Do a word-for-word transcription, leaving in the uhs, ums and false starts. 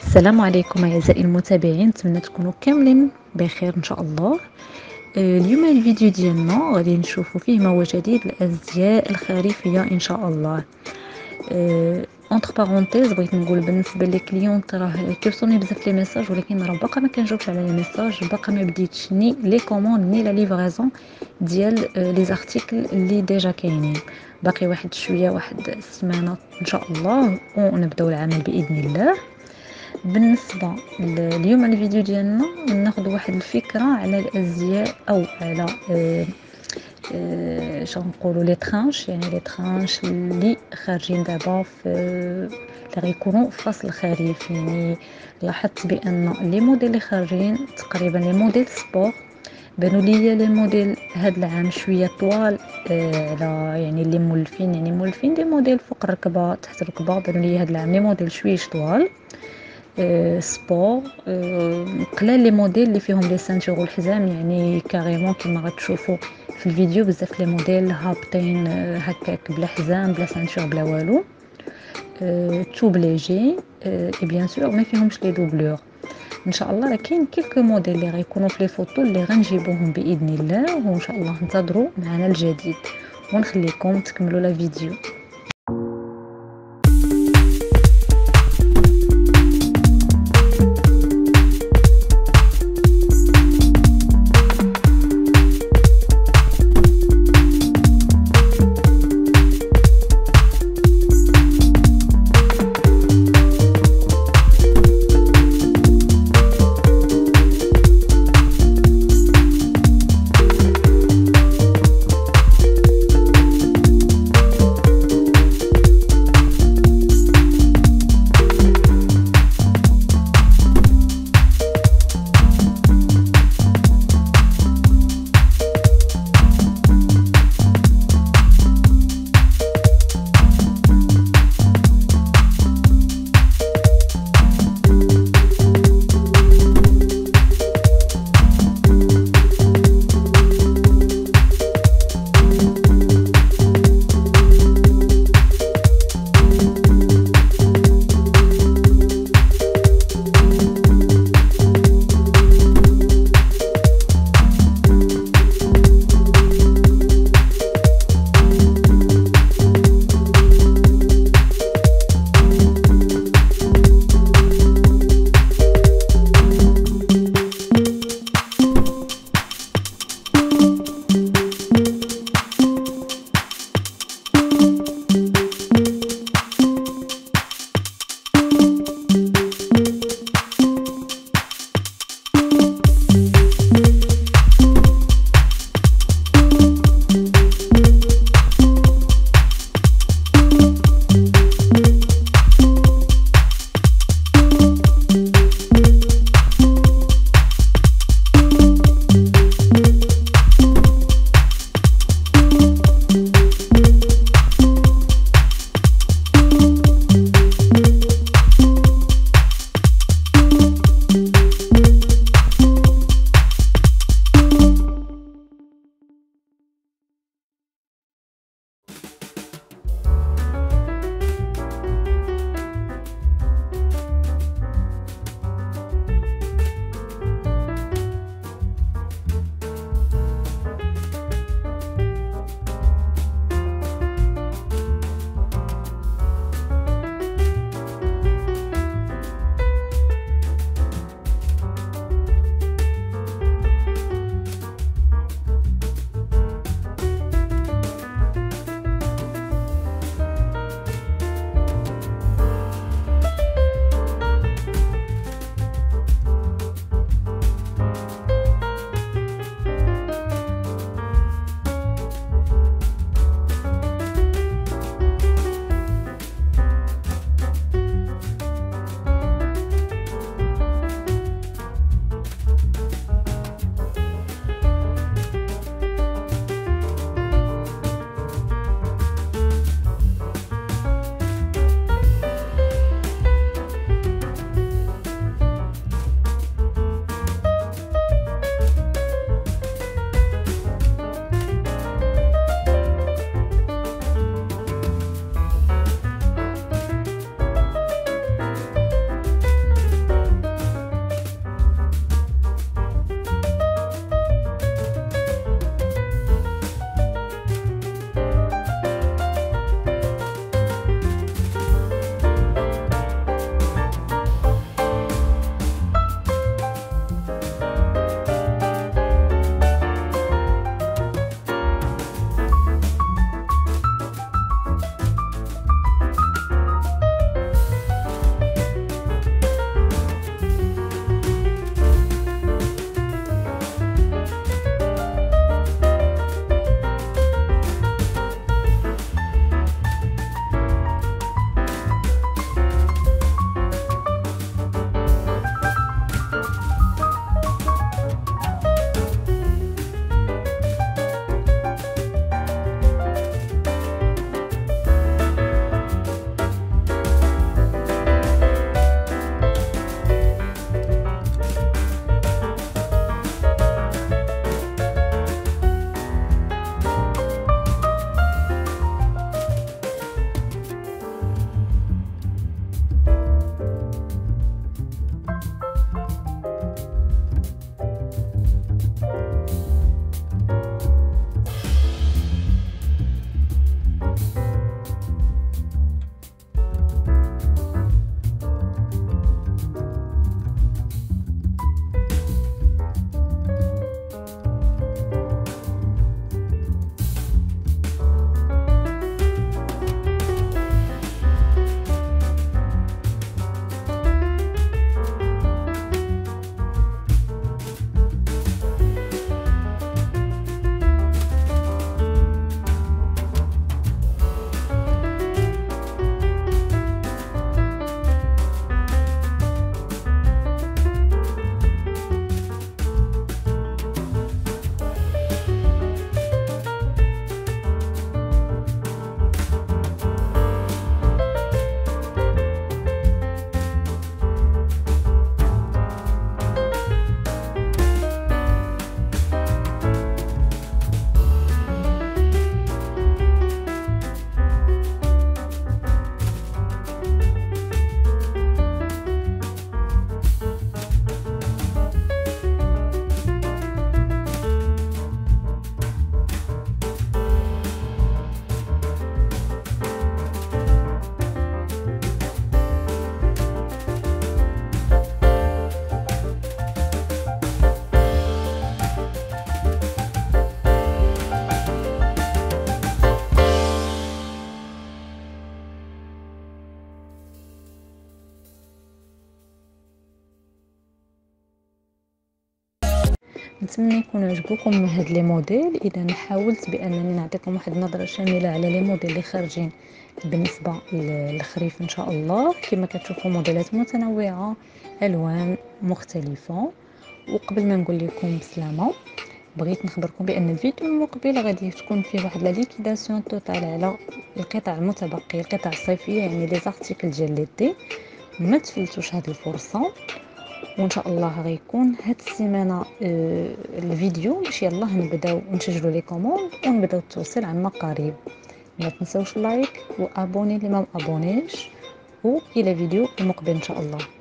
السلام عليكم اعزائي المتابعين، نتمنى تكونوا كاملين بخير ان شاء الله. آه، اليوم الفيديو ديالنا غادي نشوفوا فيه ما هو جديد الازياء الخريفيه ان شاء الله. اونتر بارونتيز بغيت نقول بالنسبه لي كليونط راه كيوصلني بزاف لي ميساج، ولكن راه باقا ما كنجاوبش على لي ميساج، باقا ما بديتش ني لي كوموند ني لا ليفريزون ديال لي زارتيكل اللي ديجا كاينين. باقي واحد شويه، واحد السمانه ان شاء الله ونبداو العمل باذن الله. بالنسبه اليوم الفيديو ديالنا ناخذ واحد الفكره على الازياء او على آه آه شنو نقولوا لي ترانش، يعني لي ترانش اللي خارجين دابا في اللي غيكونوا في فصل الخريف. يعني لاحظت بان لي موديل اللي خارجين تقريبا لي موديل سبور بانوا لي لي موديل هاد العام شويه طوال آه على يعني اللي مولفين يعني مولفين دي موديل فوق الركبه تحت الركبه، بانوا لي هاد العام لي موديل شويه طوال أه سبور. أه قلال لي موديل اللي فيهم لي سانتور والحزام، يعني كاريمون كما غتشوفوا في الفيديو بزاف لي موديل هابطين أه هكاك بلا حزام بلا سانتور بلا والو. أه توب ليجي أه اي بيان سور ما فيهمش لي دوبلور ان شاء الله. لكن كيلكو موديل اللي غيكونوا في لي فوتو اللي غنجيبوهم باذن الله، وان شاء الله انتظروا معنا الجديد ونخليكم تكملوا لا فيديو. كنتمنى يكونوا عجبوكم هاد لي موديل. اذا حاولت بانني نعطيكم واحد النظره شامله على لي موديل اللي خارجين بالنسبه للخريف ان شاء الله. كما كتشوفوا موديلات متنوعه، الوان مختلفه. وقبل ما نقول لكم بسلامه، بغيت نخبركم بان الفيديو المقبل غادي تكون فيه واحد لا ليكيداسيون توتال على القطع المتبقيه، القطع الصيفيه، يعني لي زارتيكل ديال ليتي. ما تفلتوش هذه الفرصه. وان شاء الله غيكون هاد السيمانه آه الفيديو باش يلا نبداو نسجلوا لي كوموند ونبداو التوصيل عما قريب. ما تنسوش لايك وابوني اللي ما ابونيش، والى فيديو المقبل ان شاء الله.